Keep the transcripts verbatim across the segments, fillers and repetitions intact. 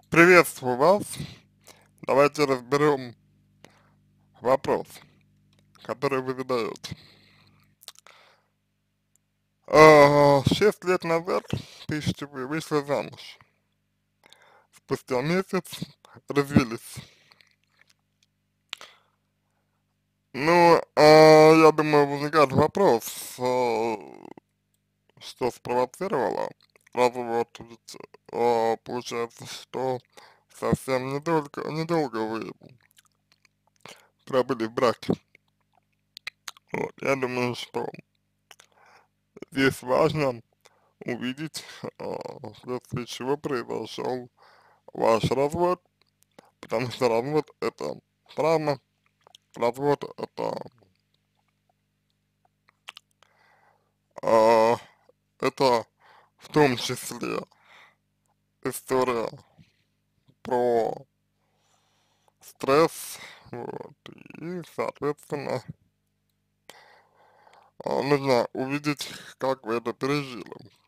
Приветствую вас. Давайте разберем вопрос, который вы задаете. А, Шесть лет назад, пишите вы, вышли замуж. Спустя месяц развелись. Ну, а, я думаю, возникает вопрос, а, что спровоцировало развод, ведь а, получается, что совсем недолго, недолго вы пробыли в браке. Вот, я думаю, что здесь важно увидеть, а, вследствие чего произошел ваш развод, потому что развод это травма, развод это, а, это в том числе история про стресс, вот, и, соответственно, а, нужно увидеть, как вы это пережили,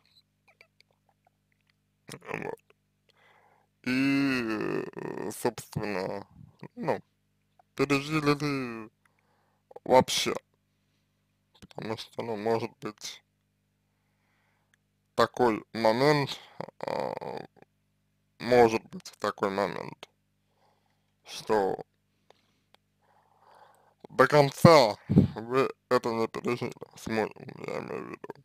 вот, и, э, собственно, ну, пережили ли вообще, потому что, ну, может быть, такой момент, а, может быть такой момент, что до конца вы это не пережили с мужем, я имею в виду.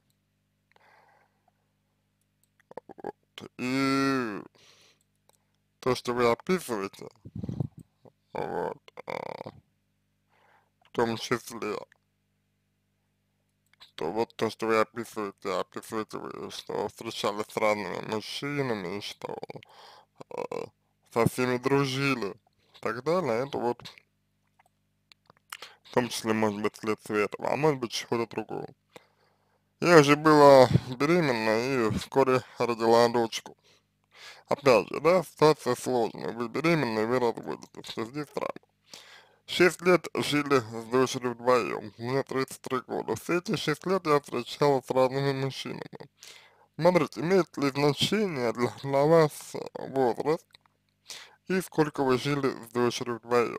И то, что вы описываете, вот, а, в том числе, то вот то, что вы описываете, описываете вы, что встречались с разными мужчинами, что а, со всеми дружили и так далее, это вот в том числе может быть следствие этого, а может быть чего-то другого. Я уже была беременна и вскоре родила дочку. Опять же, да, ситуация сложная. Вы беременны, вы разводитесь, что здесь травма. Шесть лет жили с дочерью вдвоем, мне тридцать три года. Все эти шесть лет я встречалась с разными мужчинами. Смотрите, имеет ли значение для, для вас возраст и сколько вы жили с дочерью вдвоем?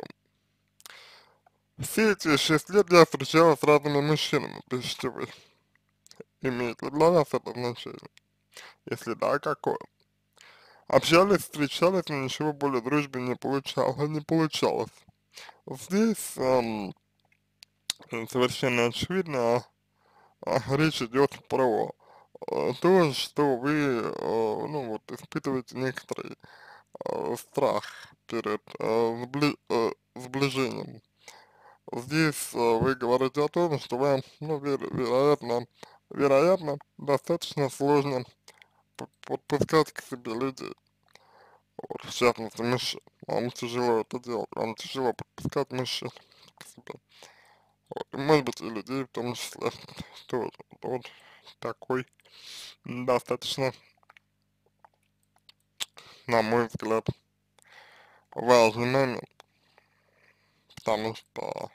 Все эти шесть лет я встречалась с разными мужчинами, пишите вы. Имеет ли для вас это значение? Если да, какое? Общались, встречались, но ничего более дружбы не получалось, не получалось. Здесь эм, совершенно очевидно, а, речь идет про э, то, что вы, э, ну вот, испытываете некоторый э, страх перед э, сбли- э, сближением. Здесь э, вы говорите о том, что вам, ну, веро- вероятно, вероятно, достаточно сложно п- подпускать к себе людей. Вот, в частности, мужчин. Вам тяжело это делать, вам тяжело подпускать мужчин к себе. Вот, и, может быть, и людей в том числе тоже. Вот такой достаточно, на мой взгляд, важный момент, потому что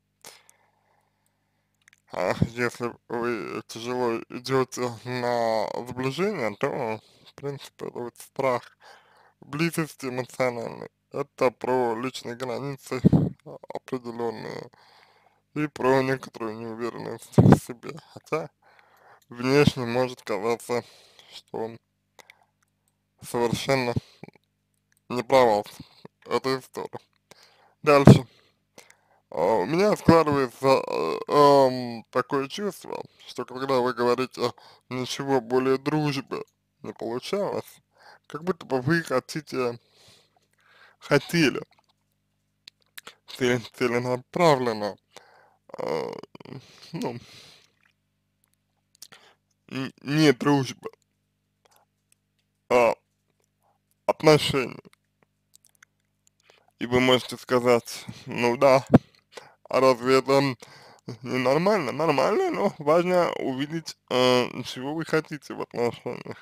а, если вы тяжело идете на сближение, то, в принципе, это вот страх близости эмоциональной. Это про личные границы а, определенные и про некоторую неуверенность в себе. Хотя внешне может казаться, что он совершенно не провал этой истории. Дальше. А, У меня складывается э, эм, такое чувство, что когда вы говорите ничего более дружбы не получалось, как будто бы вы хотите, хотели цел- целенаправленно, э, ну, н- не дружбы, а отношения. И вы можете сказать, ну да, а разве это ненормально? Нормально, но важно увидеть, э, чего вы хотите в отношениях.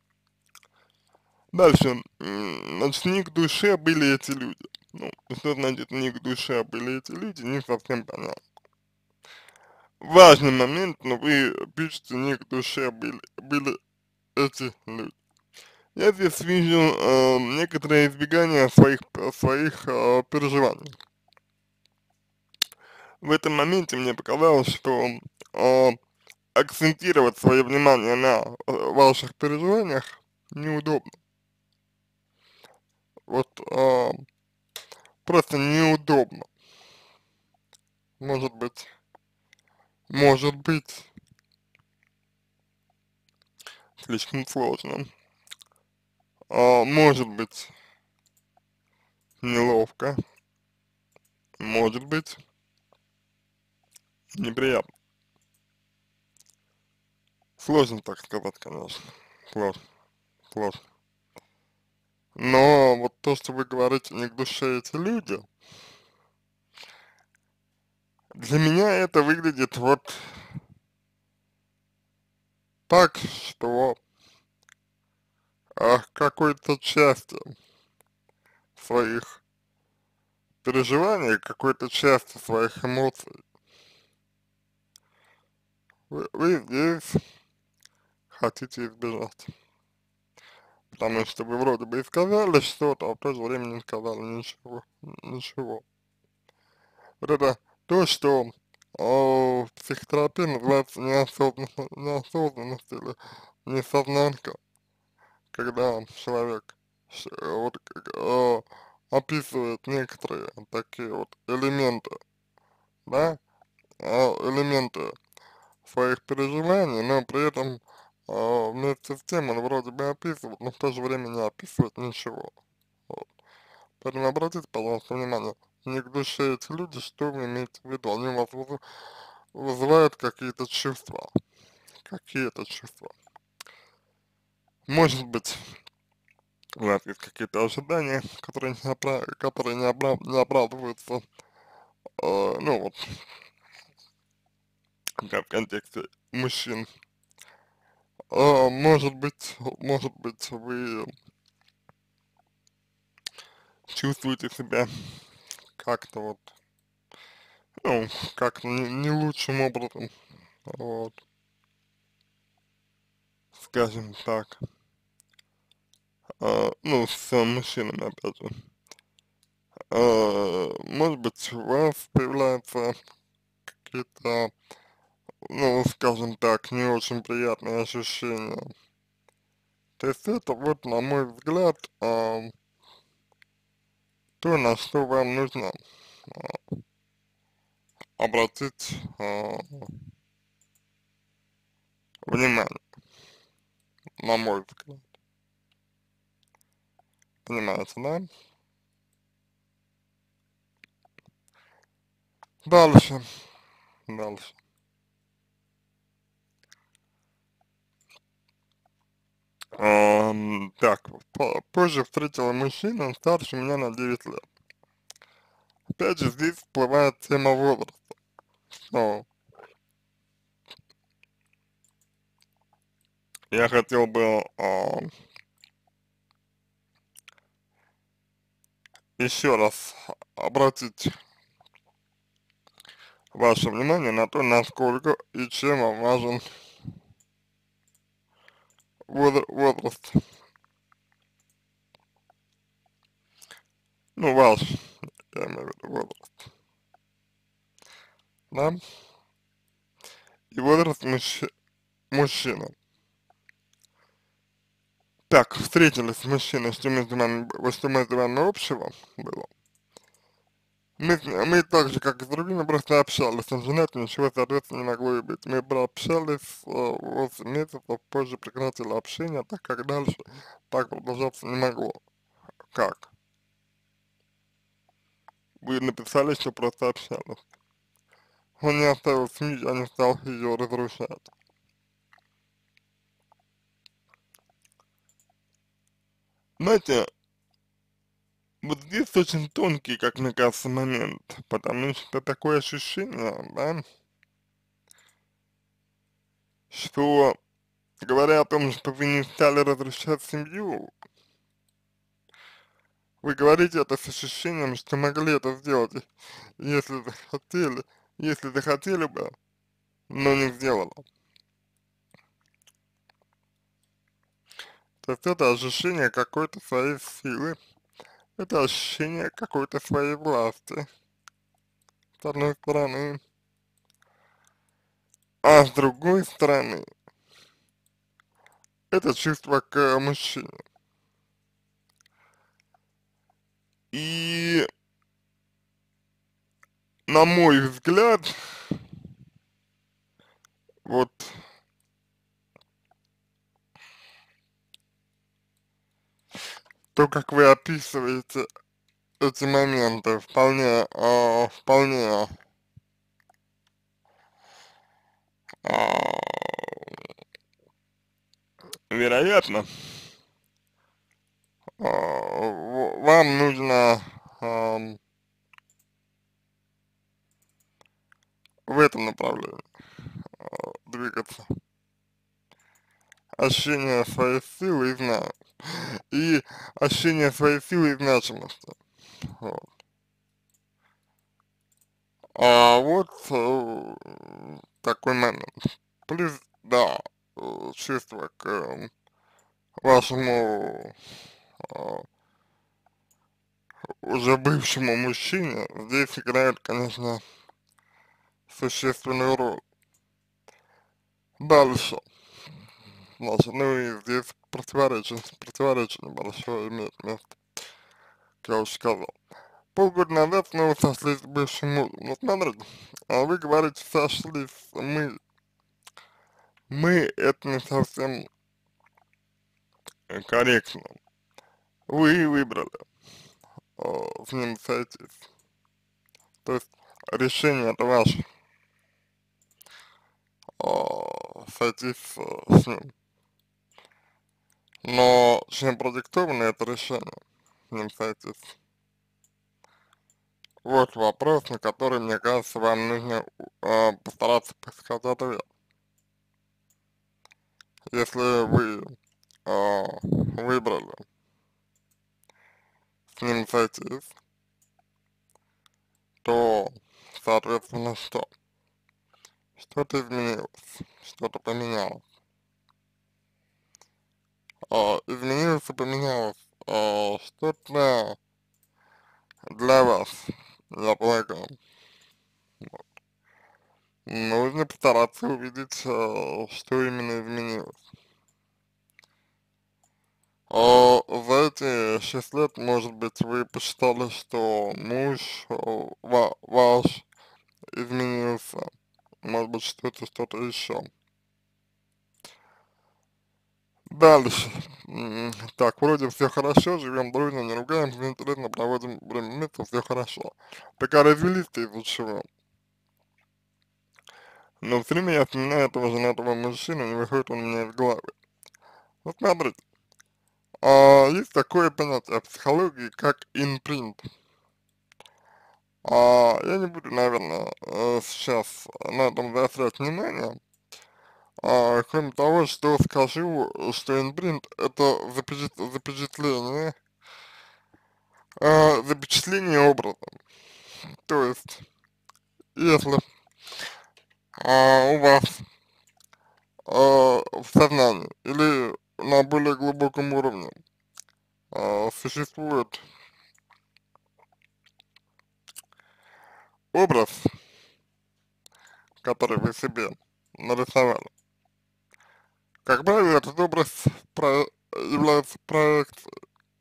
Дальше, м, значит, не к душе были эти люди. Ну, что значит не к душе были эти люди, не совсем понятно. Важный момент, но вы пишете, не к душе были, были эти люди. Я здесь вижу э, некоторое избегание своих, своих э, переживаний. В этом моменте мне показалось, что э, акцентировать свое внимание на э, ваших переживаниях неудобно. Вот э, просто неудобно. Может быть, может быть, слишком сложно. А, может быть, неловко. Может быть, неприятно. Сложно так сказать, конечно. Сложно, сложно. Но вот то, что вы говорите, не к душе эти люди, для меня это выглядит вот так, что а, какой-то частью своих переживаний, какой-то частью своих эмоций вы, вы здесь хотите избежать. Потому что вы вроде бы и сказали что-то, а в то же время не сказали ничего, ничего. Вот это то, что о, в психотерапии называется неосознанность, неосознанность или несознанка, когда человек ш- вот, как, э, описывает некоторые такие вот элементы, да, э, элементы своих переживаний, но при этом э, вместе с тем он вроде бы описывает, но в то же время не описывает ничего. Вот. Поэтому обратите, пожалуйста, внимание, не к душе эти люди, что вы имеете в виду, они у вас вызы- вызывают какие-то чувства, какие-то чувства. Может быть, у вас есть какие-то ожидания, которые не, опра которые не, опра не оправдываются, э, ну вот, как в контексте мужчин. Э, может быть, может быть, вы чувствуете себя как-то вот, ну, как-то не, не лучшим образом, вот, скажем так, э, ну, с мужчинами, опять же. Э, может быть, у вас появляются какие-то, ну, скажем так, не очень приятные ощущения. То есть это вот, на мой взгляд, а, то, на что вам нужно а, обратить а, внимание, на мой взгляд. Понимаете, да? Дальше, дальше. Ам, так, по- позже встретила мужчину старше меня на девять лет. Опять же, здесь всплывает тема возраста. Но я хотел бы а, еще раз обратить ваше внимание на то, насколько и чем вам важен возра- возраст. Ну, ваш, я имею в виду возраст, да? И возраст мужчи- мужчины. Так, встретились с мужчиной, что между вами, б- что между вами общего было. Мы, с- мы так же, как и с другими, просто общались. Он женат, ничего, соответственно, не могло и быть. Мы прообщались э, восемь месяцев, позже прекратили общение, так как дальше так продолжаться не могло. Как? Вы написали, что просто общались. Он не оставил семью, я не стал ее разрушать. Знаете, вот здесь очень тонкий, как мне кажется, момент, потому что такое ощущение, да, что, говоря о том, что вы не стали разрушать семью, вы говорите это с ощущением, что могли это сделать, если захотели, если захотели бы, но не сделала. То есть это ощущение какой-то своей силы, это ощущение какой-то своей власти, с одной стороны, а с другой стороны, это чувство к мужчине. И, на мой взгляд, вот то, как вы описываете эти моменты, вполне, а, вполне а, вероятно, а, в- вам нужно ам, в этом направлении а, двигаться. Ощущение своей силы и зна и ощущение своей силы и значимости. Вот. А вот э, такой момент. Плюс, да, э, чувство к э, вашему э, уже бывшему мужчине здесь играет, конечно, существенную роль. Дальше, значит, ну и здесь противоречие, противоречие небольшое имеет место, как я уже сказал. Полгода назад снова сошлись с бывшим мужем. Ну, смотрите, а вы говорите, сошлись мы. Мы, это не совсем корректно. Вы выбрали э, с ним сойтись. То есть решение это ваше, э, сойтись э, с ним. Но чем продиктовано это решение, с ним сойтись? Вот вопрос, на который, мне кажется, вам нужно э, постараться подсказать ответ. Если вы э, выбрали с ним сойтись, то, соответственно, что? Что-то изменилось, что-то поменялось. А, изменилось и поменялось а, что-то для вас, я полагаю. Нужно постараться увидеть, а, что именно изменилось. А, за эти шесть лет, может быть, вы посчитали, что муж а, ва ваш изменился, может быть, что-то, что-то еще. Дальше. М, Так, вроде все хорошо, живем дружно, не ругаемся, интересно проводим время вместе, все хорошо. Так а развелись-то из-за чего? Но все время я вспоминаю этого женатого мужчину, не выходит он у меня из головы. Вот смотрите, а, есть такое понятие в психологии, как импринт. А, я не буду, наверное, э, сейчас на этом заострять внимание, а, кроме того, что скажу, что импринт это запечат запечатление, а, запечатление образа. То есть, если а, у вас а, в сознании или на более глубоком уровне а, существует образ, который вы себе нарисовали, как правило, этот образ про является проекцией,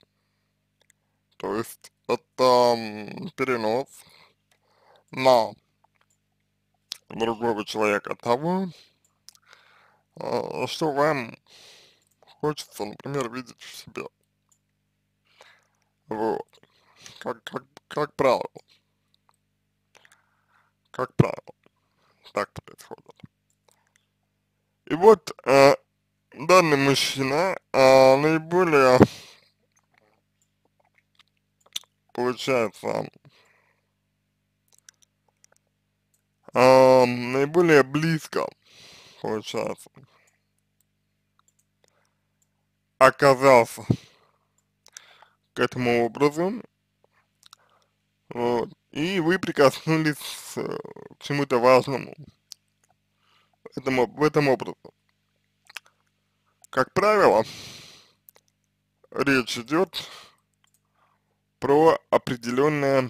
то есть это м, перенос на другого человека того, а, что вам хочется, например, видеть в себе. Вот. Как, как, как правило, как правило, так происходит. И вот э, данный мужчина э, наиболее, получается, э, наиболее близко, получается, оказался к этому образу, вот, и вы прикоснулись э, к чему-то важному этому, в этом образе. Как правило, речь идет про определенное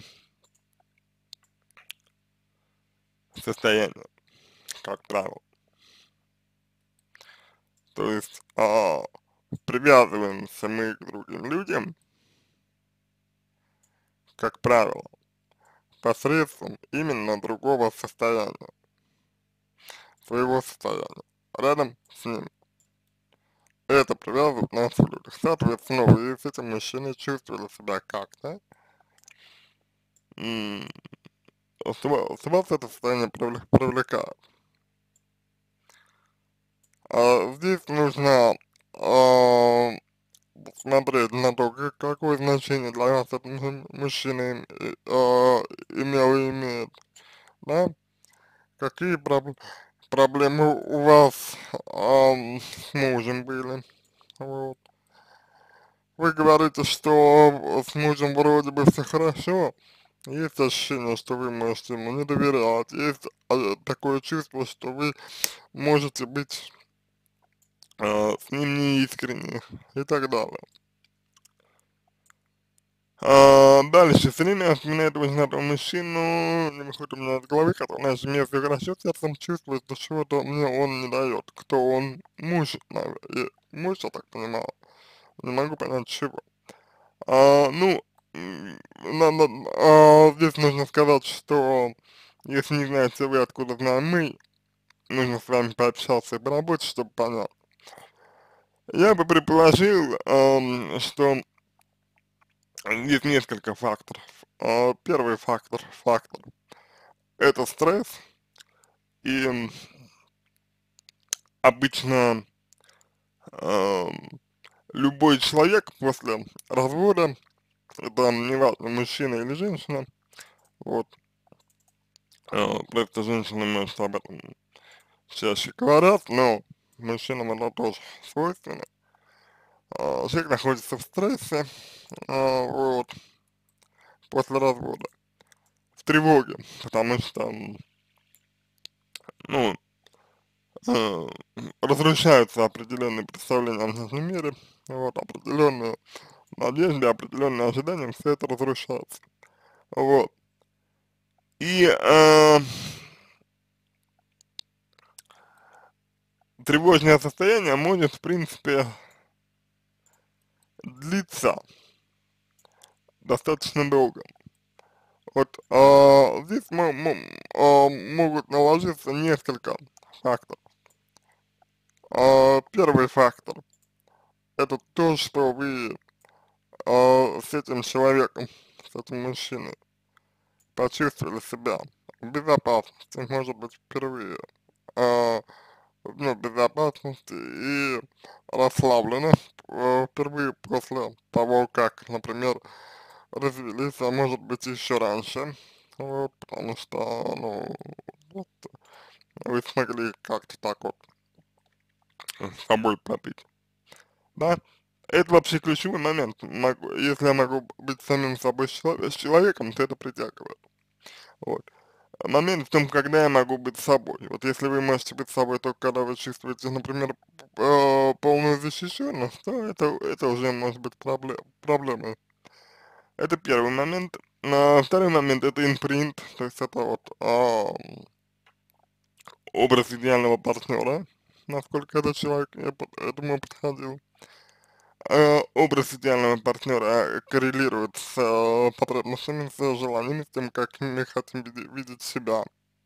состояние, как правило. То есть, а, привязываемся мы к другим людям, как правило, посредством именно другого состояния, своего состояния, рядом с ним. Это привязывает нас в людях. Соответственно, вы с этим мужчиной чувствовали себя как-то, м, с ва- с вас это состояние привле- привлекает. А здесь нужно а, смотреть на то, как- какое значение для вас этот му- мужчина им- э, а, имел и имеет, да? Какие проб- проблемы у вас ам, с мужем были, вот. Вы говорите, что с мужем вроде бы все хорошо, есть ощущение, что вы можете ему не доверять, есть а, такое чувство, что вы можете быть а, с ним неискренни и так далее. А, дальше, все время вспоминаю этого женатого мужчину, не выходит у меня из головы, который, знаешь, мне все хорошо, сердцем чувствует, что чего-то мне он не дает. Кто он? Муж, наверное, муж, я так понимаю, не могу понять, чего. А, ну, м, надо, а, здесь нужно сказать, что если не знаете вы, откуда знаем мы, нужно с вами пообщаться и поработать, чтобы понять. Я бы предположил, ам, что есть несколько факторов. А, первый фактор, фактор, это стресс, и м, обычно ам, любой человек после развода, это неважно, мужчина или женщина, вот, а, просто женщины, может, об этом чаще говорят, но мужчинам это тоже свойственно. А, человек находится в стрессе, а, вот, после развода, в тревоге, потому что, м, ну, э, разрушаются определенные представления о внешнем мире, вот, определенные надежды, определенные ожидания, все это разрушается, вот. И э, тревожное состояние может, в принципе, длиться достаточно долго. Вот а, здесь мо- мо- а, могут наложиться несколько факторов. А, первый фактор — это то, что вы а, с этим человеком, с этим мужчиной почувствовали себя в безопасности, может быть, впервые, а, ну, в безопасности и расслабленно э, впервые после того, как, например, развелись, а может быть, еще раньше, вот, потому что, ну, вот, вы смогли как-то так вот с собой пробить, да? Это вообще ключевой момент. Могу, если я могу быть самим собой с чело- с человеком, то это притягивает. Вот. Момент в том, когда я могу быть собой. Вот если вы можете быть собой только когда вы чувствуете, например, э, полную защищенность, то это, это уже может быть проблем, проблемой. Это первый момент. А второй момент — это импринт, то есть это вот а, образ идеального партнера, насколько этот человек я под- этому подходил. Э, образ идеального партнера коррелирует с э, потребностями, с желаниями, с тем, как мы хотим види- видеть себя.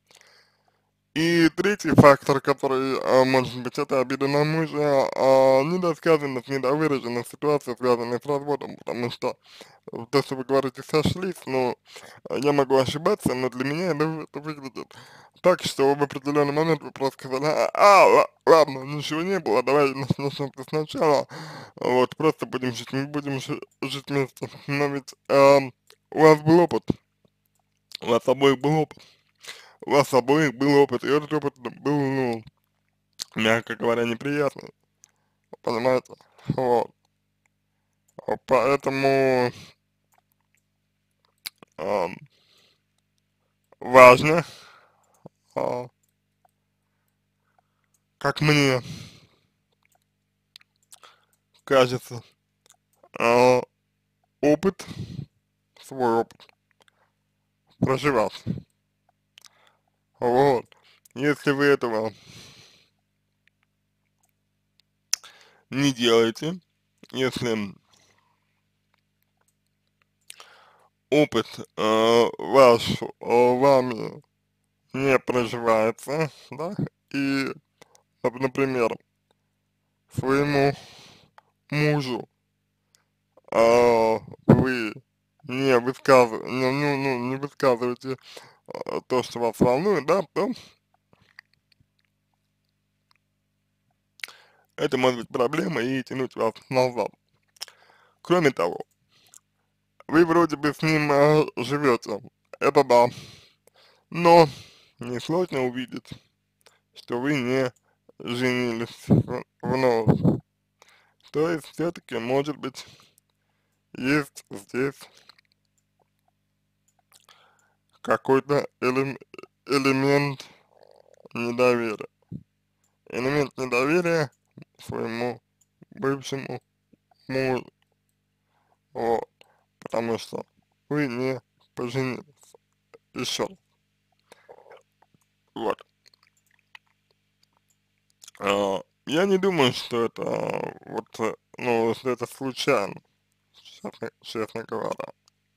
И третий фактор, который а, может быть, это обида на мужа, а, недосказанность, недовыраженность ситуации, связанные с разводом, потому что э, то, что вы говорите, сошлись, но э, я могу ошибаться, но для меня это, вы- это выглядит так, что в определенный момент вы просто сказали: а, а, ла- ладно, ничего не было, давай нач- начнем сначала, вот, просто будем жить, мы будем жи- жить вместе, но ведь эм, у вас был опыт, у вас обоих был опыт, у вас обоих был опыт, и этот опыт был, ну, мягко говоря, неприятный, понимаете? Вот. А поэтому ам, важно, а, как мне кажется, э, опыт, свой опыт проживать. Вот. Если вы этого не делаете, если опыт э, ваш э, вами не проживается, да, и, нап- например, своему мужу э, вы не высказываете, ну, ну, ну, не высказываете э, то, что вас волнует, да, то это может быть проблема и тянуть вас назад. Кроме того, вы вроде бы с ним э, живете, это да, но несложно увидеть, что вы не женились в- вновь. То есть все-таки, может быть, есть здесь какой-то элем- элемент недоверия. Элемент недоверия своему бывшему мужу. Вот. Потому что вы не поженились еще. Вот. А, я не думаю, что это вот, э, ну, что это случайно, честно, честно говоря.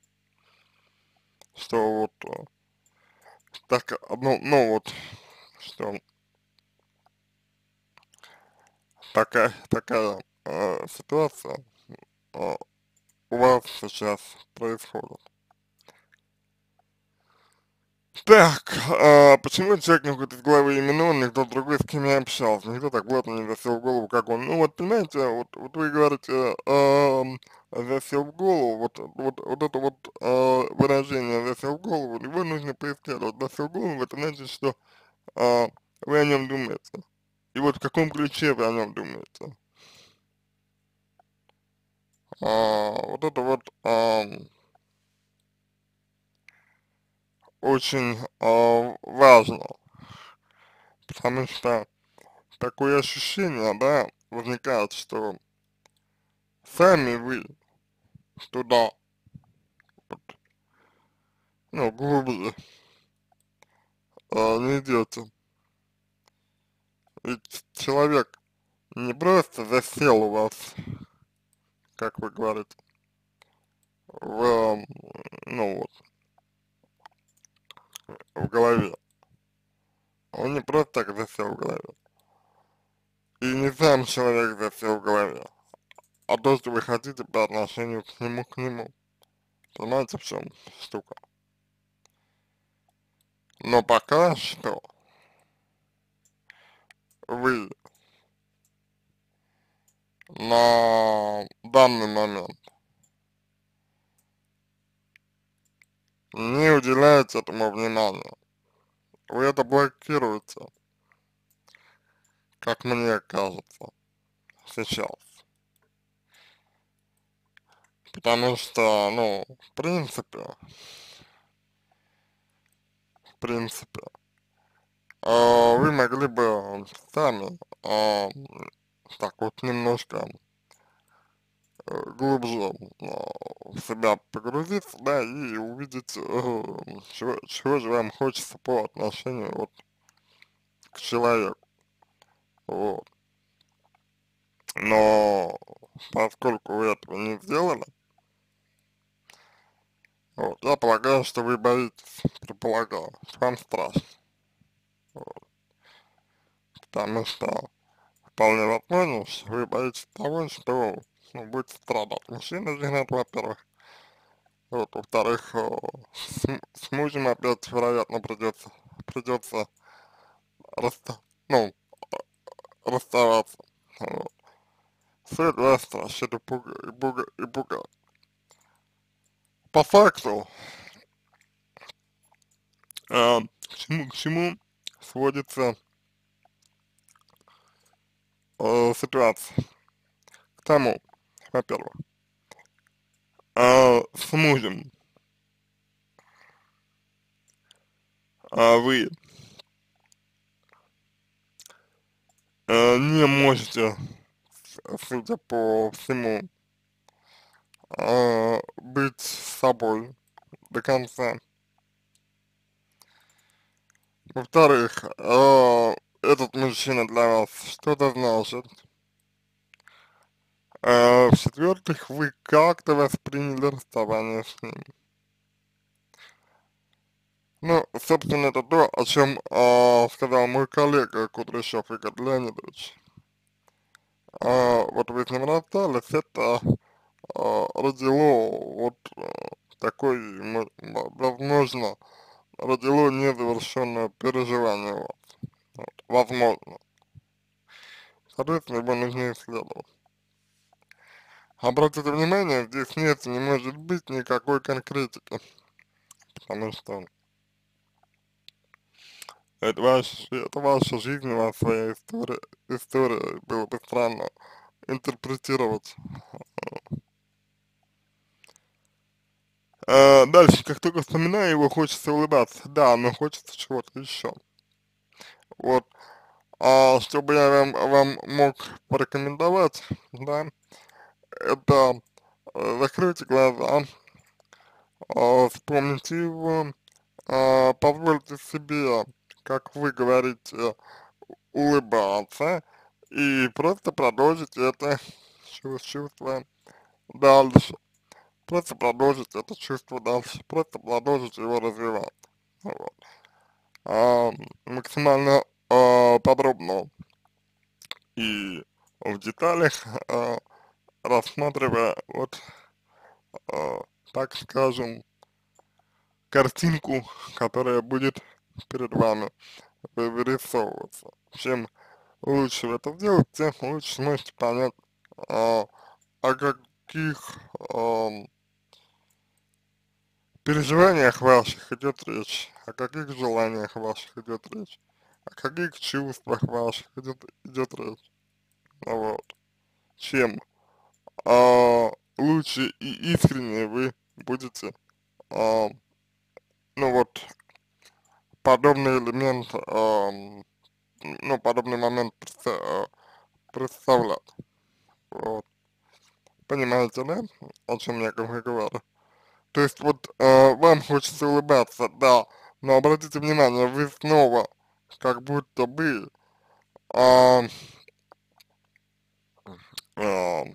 Что вот э, так, ну, ну вот, что такая, такая э, ситуация э, у вас сейчас происходит. Так, а почему человек не выходит из головы именно он, никто другой, с кем я общался, никто так плотно не засел в голову, как он. Ну вот, понимаете, вот, вот вы говорите, ам, засел в голову, вот, вот, вот это вот а, выражение засел в голову, его нужно поискать. Вот засел в голову, это значит, что а, вы о нем думаете. И вот в каком ключе вы о нем думаете. А, вот это вот ам, очень а, важно, потому что такое ощущение, да, возникает, что сами вы туда, вот, ну, глубже а, не идете. Ведь человек не просто засел у вас, как вы говорите, в, ам, ну вот, в голове. Он не просто так засел в голове. И не сам человек засел в голове, а то, что вы хотите по отношению к нему, к нему. Понимаете, в чем штука? Но пока что вы на данный момент не уделяете этому внимания. Вы это блокируете, как мне кажется, сейчас. Потому что, ну, в принципе, в принципе, э, вы могли бы сами э, так вот немножко э, глубже э, в себя погрузиться, да, и увидеть, э, чего, чего же вам хочется по отношению вот к человеку. Вот. Но поскольку вы этого не сделали, вот, я полагаю, что вы боитесь, предполагаю, что вам страшно, вот, потому что вполне возможно, что вы боитесь того, что, ну, будет страдать мужчина, женат, во-первых, вот, во-вторых, э, с, м- с мужем опять, вероятно, придется, придется расста, ну, расставаться, вот. Все это вас страшит и пугает, и пугает, и пугает. По факту, э, к чему, к чему сводится э, ситуация? К тому, во-первых, э, с мужем э, вы э, не можете, судя по всему, э, быть собой до конца. Во-вторых, э, этот мужчина для вас что-то значит. Э, в-четвертых, вы как-то восприняли расставание с ним. Ну, собственно, это то, о чем э, сказал мой коллега Кудряшов Игорь Леонидович. Э, вот вы с ним расстались, это э, родило вот э, такой, мо- мо- возможно, родило незавершенное переживание у вас. Вот, возможно. Соответственно, его нужно исследовать. Обратите внимание, здесь нет, не может быть никакой конкретики, потому что это, ваш, это ваша жизнь, у вас своя история, история, было бы странно интерпретировать. А, дальше, как только вспоминаю его, хочется улыбаться, да, но хочется чего-то еще. Вот, а чтобы я вам, вам мог порекомендовать, да, это э, закройте глаза, а, вспомните его, а, позвольте себе, как вы говорите, улыбаться и просто продолжить это чу- чувство дальше. Просто продолжить это чувство дальше, просто продолжить его развивать. Вот. А, максимально а, подробно и в деталях, а, рассматривая вот, а, так скажем, картинку, которая будет перед вами вы- вырисовываться. Чем лучше вы это сделаете, тем лучше сможете понять, а, о каких ам, переживаниях ваших идет речь, о каких желаниях ваших идет речь, о каких чувствах ваших идет, идет речь. Вот. Чем а, лучше и искреннее вы будете, а, ну вот, подобный элемент, ам, ну, подобный момент представ- а, представлять. Вот. Понимаете, да, о чем я говорю? То есть вот э, вам хочется улыбаться, да, но обратите внимание, вы снова как будто бы а, а,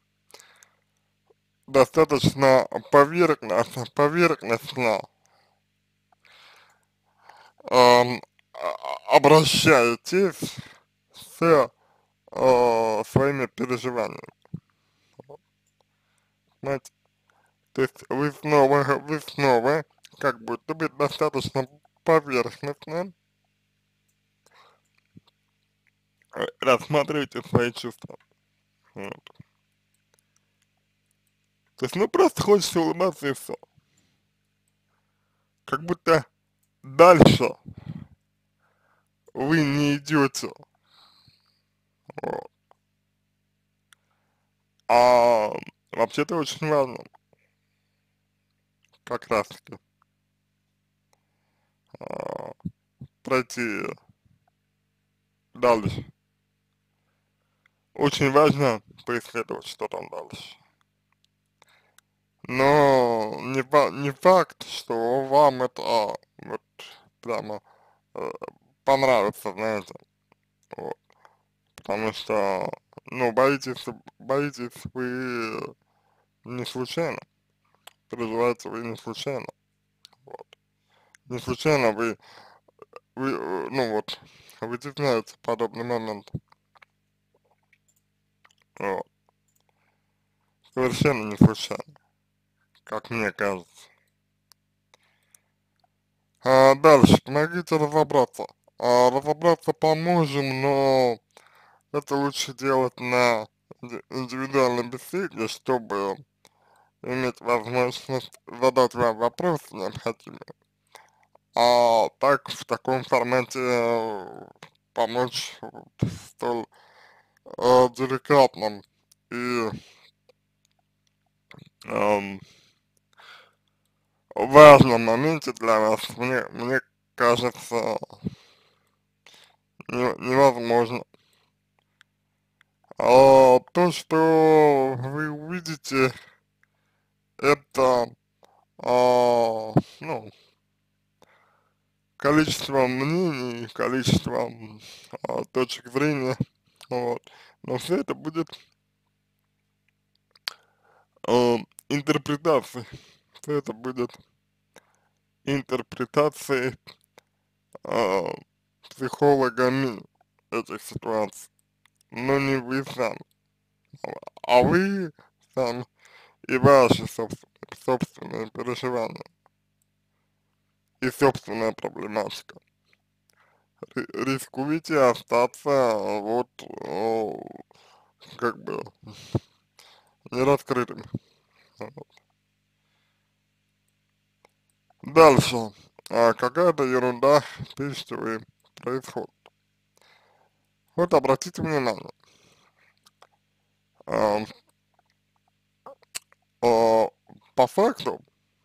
достаточно поверхностно, поверхностно ам, а- обращаетесь с а, своими переживаниями, понимаете? То есть вы снова, вы снова как будто бы достаточно поверхностно э, рассматриваете свои чувства. Вот. То есть, ну, просто хочется улыбаться и все. Как будто дальше вы не идете. Вот. А вообще-то очень важно как раз таки а, пройти дальше. Очень важно поисследовать, что там дальше. Но не, фа- не факт, что вам это а, вот прямо э, понравится, знаете. Вот. Потому что, ну, боитесь, боитесь вы не случайно, переживаете вы не случайно. Вот. Не случайно вы, вы, э, ну вот, вытесняете подобный момент. Вот. Совершенно не случайно, как мне кажется. А дальше, помогите разобраться. А, разобраться поможем, но это лучше делать на инди- индивидуальной беседе, чтобы иметь возможность задать вам вопросы необходимые. А так, в таком формате э, помочь в столь э, деликатном и эм, важном моменте для вас, мне, мне кажется, не- невозможно. А то, что вы увидите это, а, ну, количество мнений, количество а, точек зрения, вот, но все это будет а, интерпретацией, все это будет интерпретацией а, психологами этих ситуаций, но не вы сами, а вы сами и ваши собственные, собственные переживания и собственная проблематика. Ри- Рискуете остаться вот о, как бы нераскрытыми. Вот. Дальше. А, какая-то ерунда в пищевой происходит. Вот обратите внимание, а, а, по факту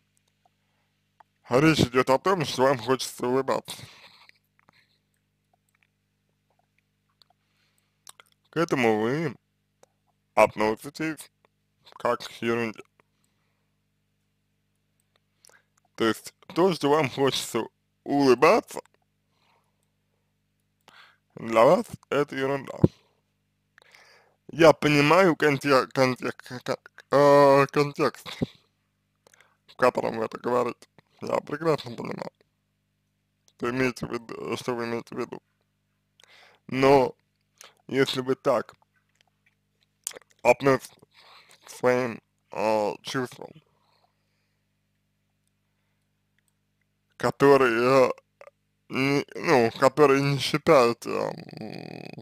речь идет о том, что вам хочется улыбаться. К этому вы относитесь как к ерунде. То есть то, что вам хочется улыбаться, для вас это ерунда. Я понимаю контекст, контекст, контекст, в котором вы это говорите. Я прекрасно понимаю, что имеете в виду, что вы имеете в виду. Но если вы так относитесь к своим э, чувствам, которые, э, не, ну, которые не считаете м,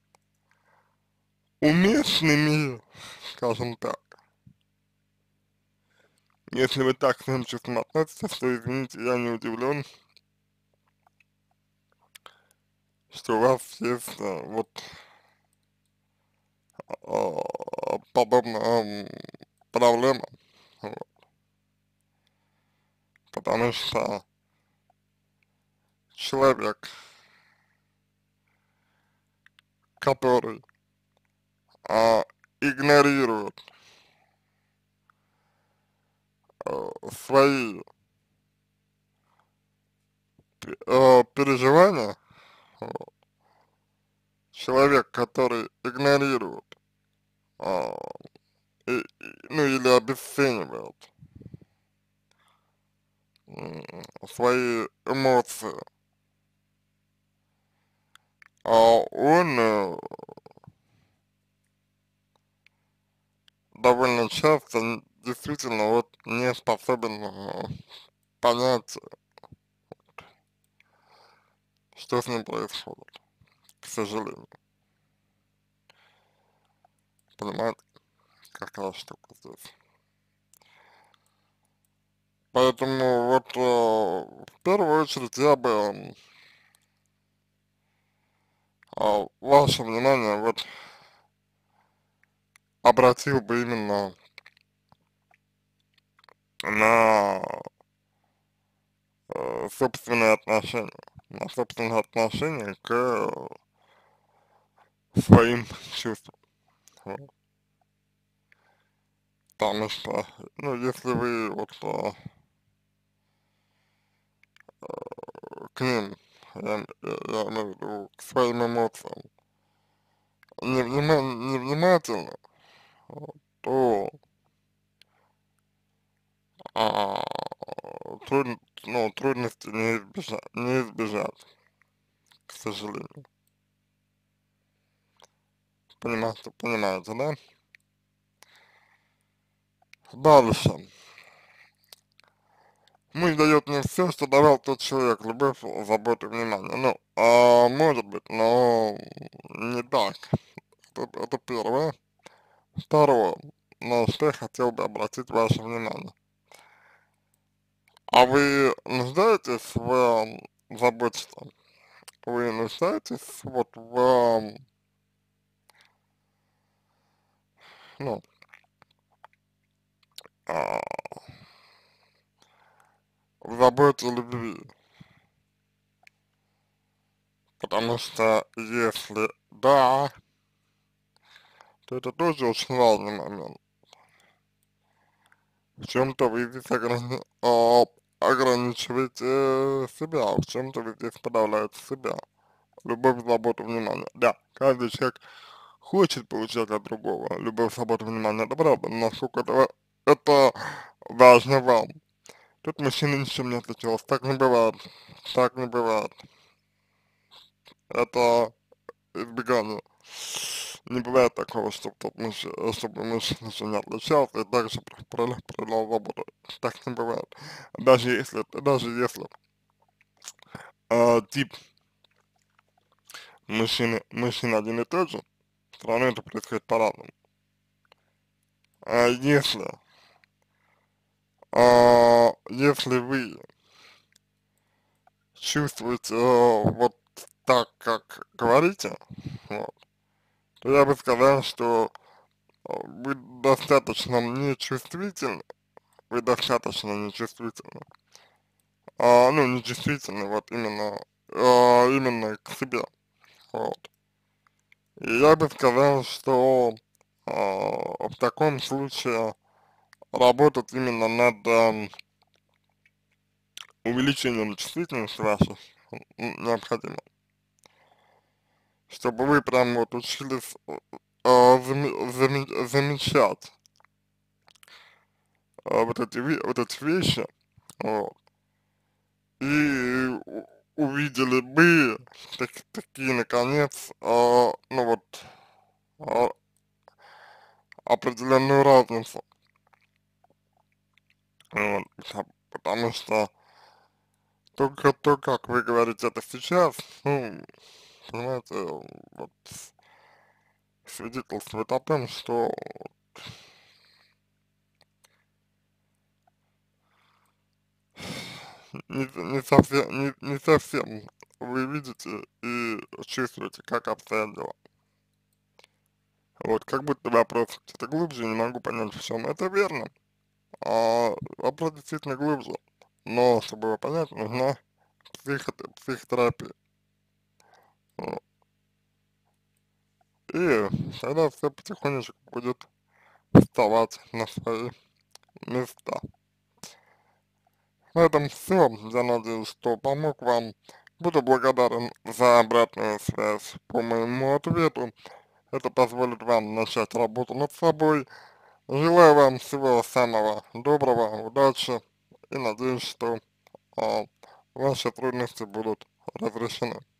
уместными, скажем так, если вы так к своим чувствам относитесь, то, извините, я не удивлен, что у вас есть э, вот э, подобная м, проблема, вот, потому что человек, который а, игнорирует э, свои э, переживания, вот, человек, который игнорирует, а, и, и- ну или обесценивает м, свои эмоции, а он э, довольно часто н- действительно вот не способен э, понять, что с ним происходит, к сожалению. Понимаете, какая штука здесь. Поэтому вот э, в первую очередь я бы м, а, ваше внимание вот обратил бы именно на э, собственные отношения, на собственные отношения к э, своим чувствам. Вот. Потому что, ну, если вы вот э, к ним, я, я, я имею в виду, к своим эмоциям, невнима- невнимательны, вот, то а, труд, ну, трудности не избежать, не избежать, к сожалению. Понимаете, понимаете, да? Дальше. Муж дает мне все, что давал тот человек, любовь, заботу, внимание. Ну, а, может быть, но не так. Это, это первое. Второе, на что я хотел бы обратить ваше внимание. А вы нуждаетесь в ам, заботе? Вы нуждаетесь вот в, ам, ну, а, в заботе и любви? Потому что если да, то это тоже очень важный момент. В чем-то вы здесь ограни а, ограничиваете себя, в чем-то вы здесь подавляете себя. Любовь, заботу, внимание. Да, каждый человек хочет получать от другого любовь, заботу, внимание, это правда, но насколько это, это важно вам. Тут мужчина ничем не отличался, так не бывает, так не бывает. Это избегание. Не бывает такого, чтобы тот муж, чтобы мужчина ничем не отличался и также проявлял заботу. Так не бывает. Даже если, даже если э, тип мужчины, мужчина один и тот же, все равно это происходит по-разному. А если, а, если вы чувствуете э, вот так, как говорите, вот, то я бы сказал, что э, вы достаточно нечувствительны, вы достаточно нечувствительны, а, ну, нечувствительны вот именно, а, именно к себе, вот. И я бы сказал, что а, в таком случае работать именно над а, увеличением чувствительности вашей м, необходимо, чтобы вы прям вот учились а, заме- заме- замечать а, вот эти, ви- вот эти вещи, вот, и у- увидели бы так, такие, наконец, а, ну вот, а, определенную разницу, вот, потому потому что только то, как вы говорите это сейчас, ну, понимаете, вот, свидетельствует о том, что не, не совсем, не, не совсем вы видите и чувствуете, как обстоят дела. Вот, как будто вопрос где-то глубже, не могу понять, в чем это верно. А вопрос действительно глубже. Но, чтобы его понять, нужна психо психотерапия. Вот. И тогда все потихонечку будет вставать на свои места. На этом все. Я надеюсь, что помог вам. Буду благодарен за обратную связь по моему ответу. Это позволит вам начать работу над собой. Желаю вам всего самого доброго, удачи и надеюсь, что а, ваши трудности будут разрешены.